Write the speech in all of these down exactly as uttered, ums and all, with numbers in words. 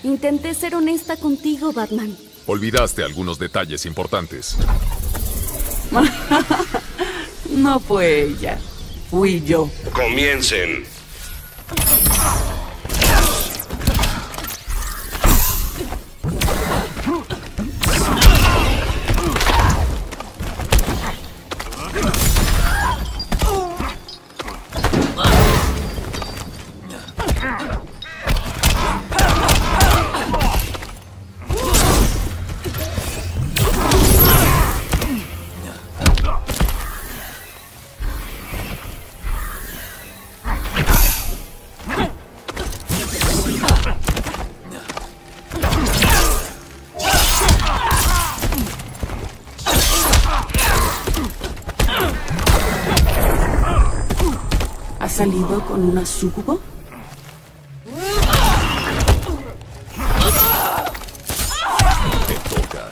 Intenté ser honesta contigo, Batman. Olvidaste algunos detalles importantes. No fue ella. Fui yo. Comiencen. ¿Has salido con una súcubo? Te toca.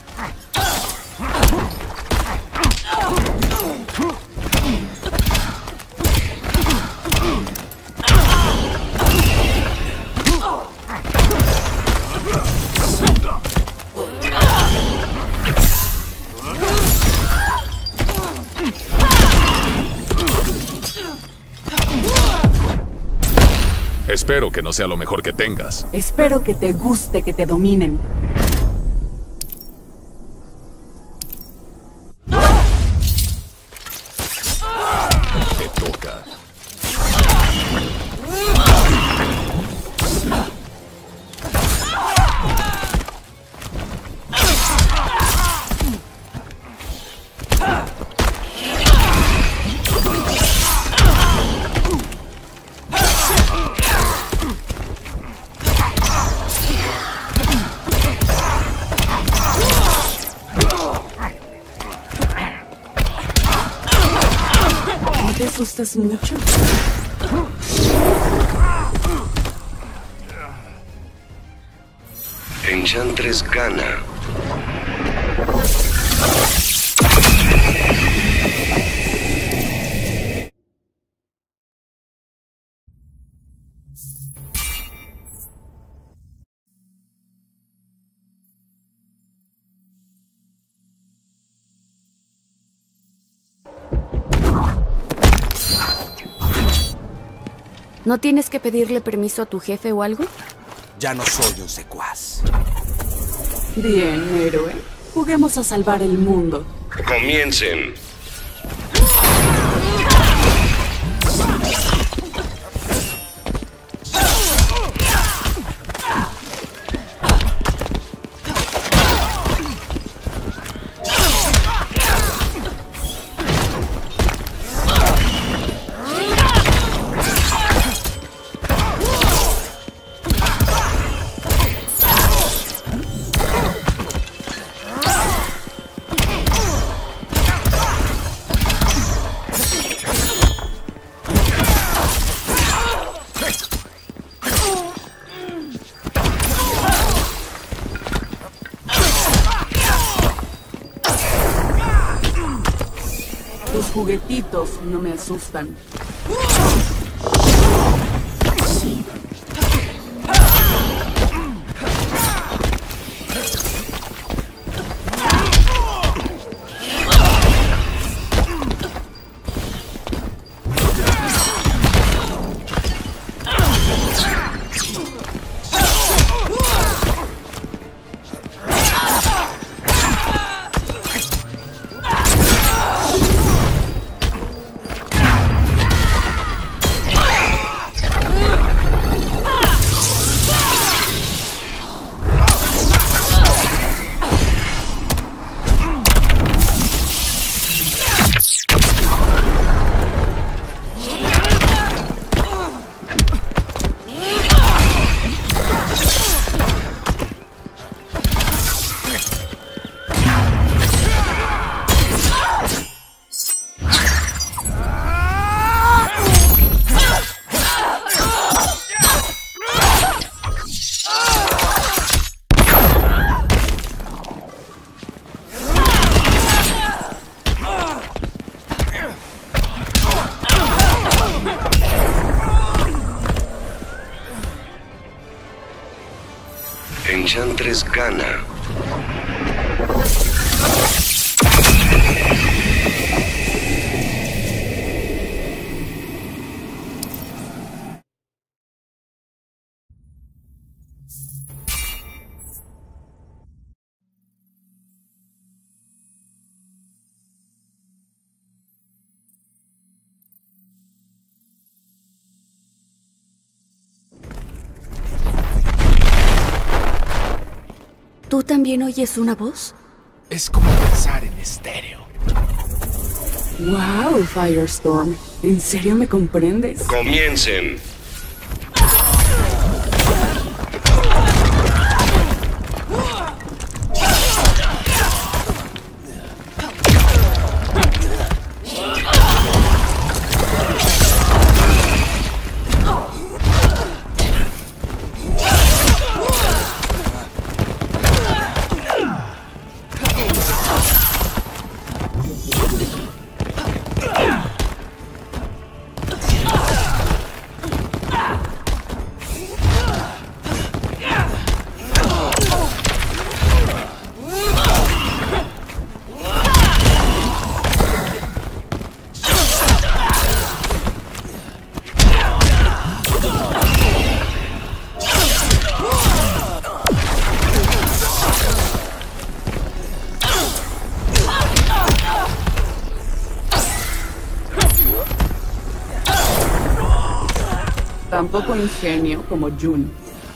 Espero que no sea lo mejor que tengas. Espero que te guste que te dominen. Te toca. ¿No te asustas mucho? Enchantress gana. ¿No tienes que pedirle permiso a tu jefe o algo? Ya no soy un secuaz. Bien, héroe. Juguemos a salvar el mundo. Comiencen. Tus juguetitos no me asustan. Enchantress gana. ¿Tú también oyes una voz? Es como pensar en estéreo. Wow, Firestorm. ¿En serio me comprendes? Comiencen. Tampoco ingenio como Jun.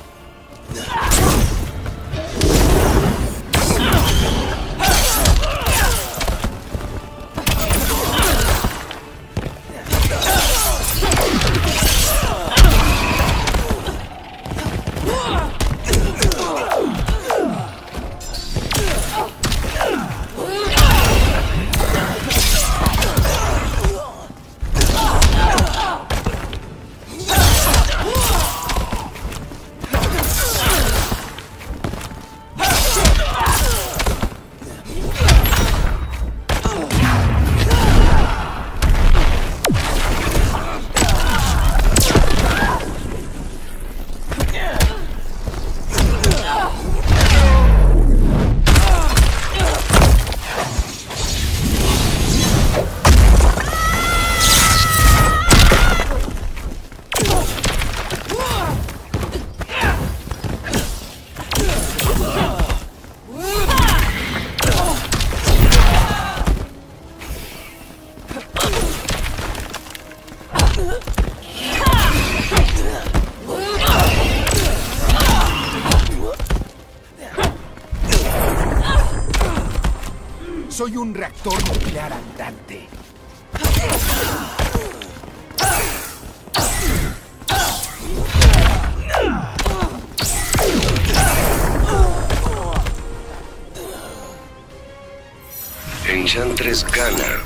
Soy un reactor nuclear andante. Enchantress gana.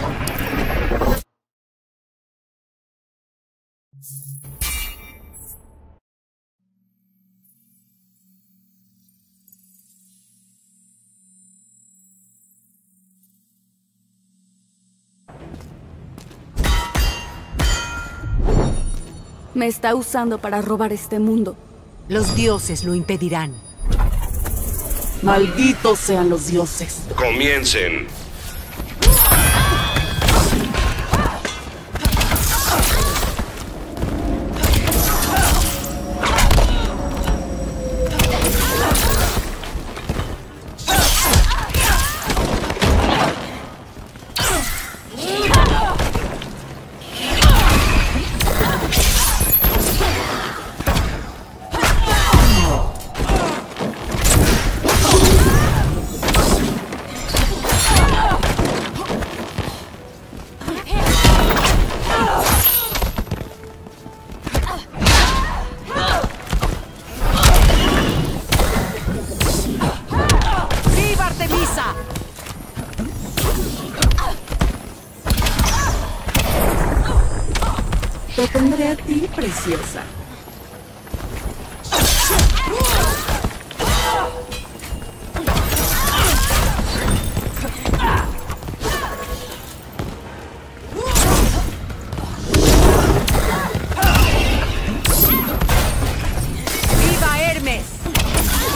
Me está usando para robar este mundo. Los dioses lo impedirán. Malditos sean los dioses. Comiencen. Te tendré a ti, preciosa. ¡Viva Hermes!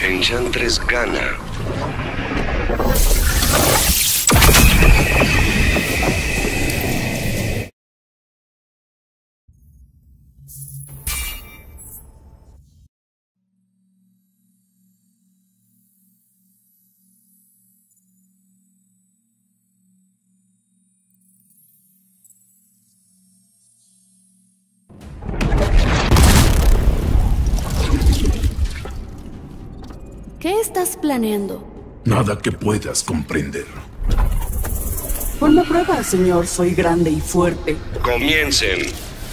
Enchantress gana. ¿Qué estás planeando? Nada que puedas comprender. Por la prueba, señor, soy grande y fuerte. Comiencen.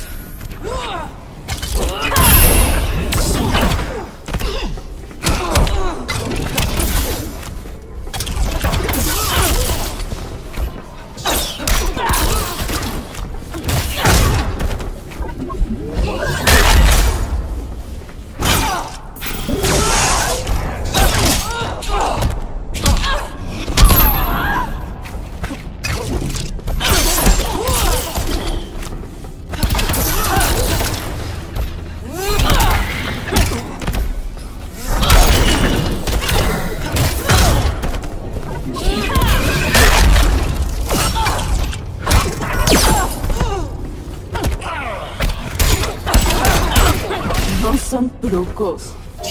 No son trucos.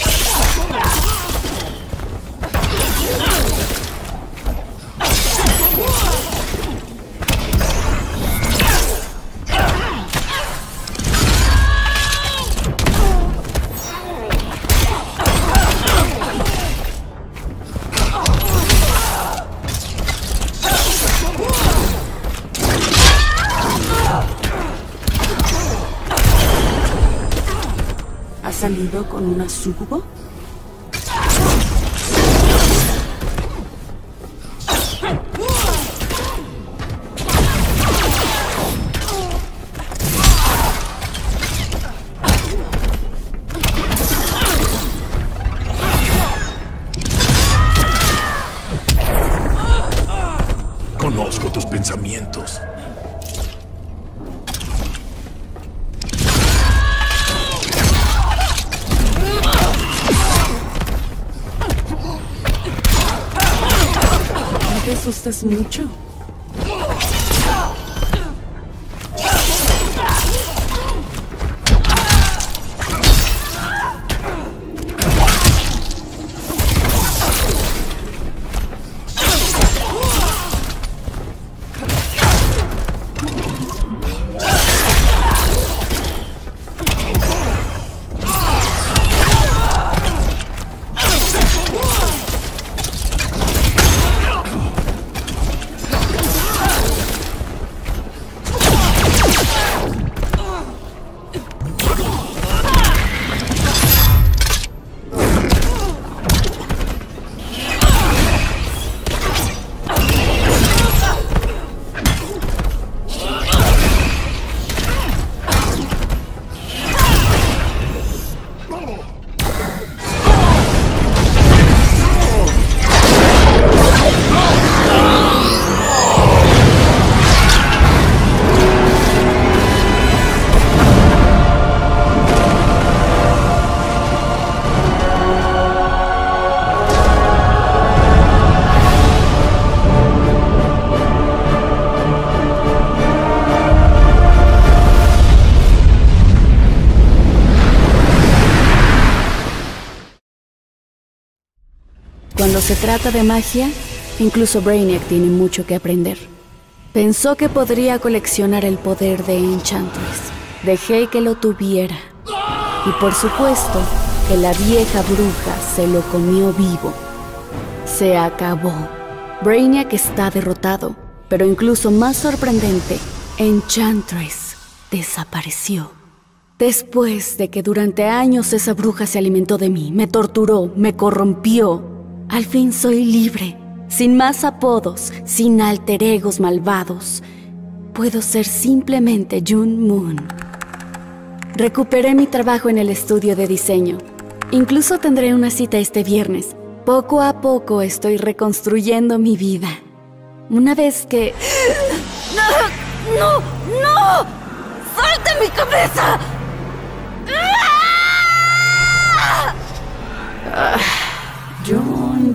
¿Has salido con una súcubo? Conozco tus pensamientos. ¿No te asustas mucho? Cuando se trata de magia, incluso Brainiac tiene mucho que aprender. Pensó que podría coleccionar el poder de Enchantress. Dejé que lo tuviera. Y por supuesto, que la vieja bruja se lo comió vivo. Se acabó. Brainiac está derrotado, pero incluso más sorprendente, Enchantress desapareció. Después de que durante años esa bruja se alimentó de mí, me torturó, me corrompió, al fin soy libre, sin más apodos, sin alter egos malvados. Puedo ser simplemente Jun Moon. Recuperé mi trabajo en el estudio de diseño. Incluso tendré una cita este viernes. Poco a poco estoy reconstruyendo mi vida. Una vez que... ¡No! ¡No! ¡No! ¡Suelta mi cabeza! ¡Ah!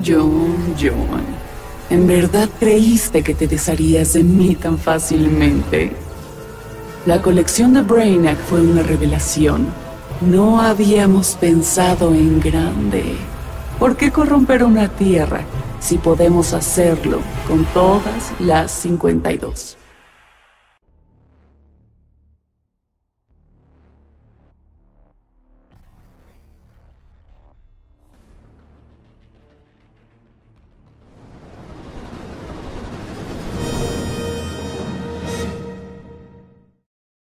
John, John. ¿En verdad creíste que te desharías de mí tan fácilmente? La colección de Brainiac fue una revelación. No habíamos pensado en grande. ¿Por qué corromper una tierra si podemos hacerlo con todas las cincuenta y dos?